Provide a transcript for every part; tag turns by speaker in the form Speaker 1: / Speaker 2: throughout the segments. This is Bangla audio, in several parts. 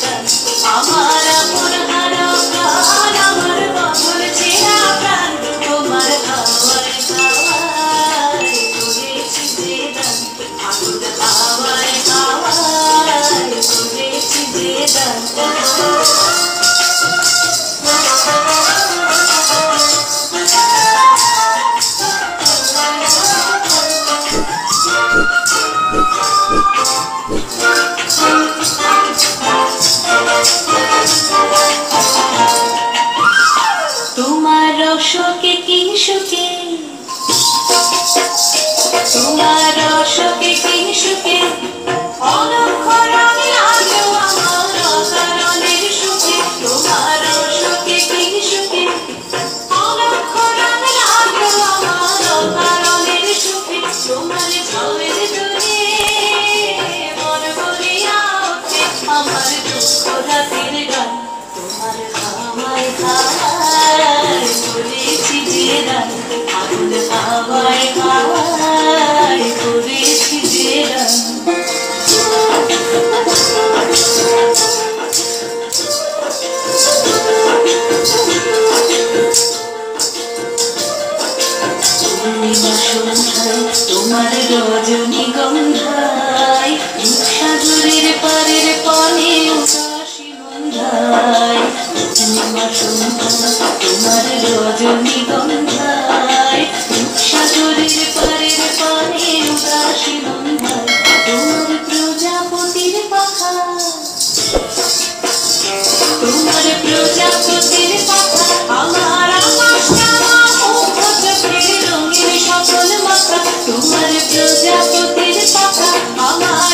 Speaker 1: গান আমার আপন হারা প্রাণ আমার বদল চেনা প্রাণ তোমার হাওয়ায় হাওয়ায় করেছি যে গান আগুন হাওয়ায় হাওয়ায় করেছি যে গান তোমার রসকে কিংসুকে তোমার রসকে কিংসুকে অলক্ষরণে লাগলো আমার অকারণের সুখে তোমার রসকে কিংসুকে অলক্ষরণে লাগলো আমার অকারণের সুখে তোমার ঝামের জুড়ে মন বলিয়া ওঠে আমার দুঃখ রাতের গান তোমার হাওয়ায় হাওয়ায় করেছি যে গান আগুন হাওয়ায় হাওয়ায় করেছি যে গান তোমার রজনীগন্ধায় সাগরের পারের পানে উদাসী গন্ধায় তোমার রজনীগন্ধায় সাগরের পারের পানে উদাসী গন্ধায় তোমার প্রজাপতির পাখা তোমার প্রজাপতির পাখা আমার রঙিন সকল মাথা তোমার প্রজাপতির পাখা আমার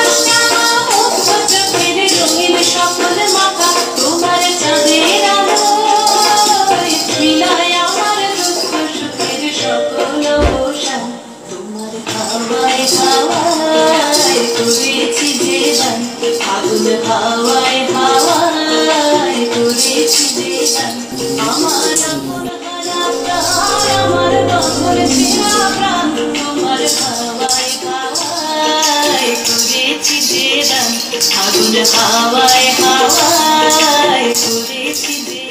Speaker 1: রঙিন সকল মাথা তোমার চাঁদের আলোয় মিলায় আমার দুঃখ সুখের সকল অবসান তোমার হাওয়ায় হাওয়ায় করেছি যে গান আগুন হাওয়ায় হাওয়ায় করেছি যে গান আমার আপন হারা প্রাণ আমার বদল চেনা প্রাণ তোমার হাওয়ায় হাওয়ায় করেছি যে গান আগুন হাওয়ায় হাওয়ায় করেছি যে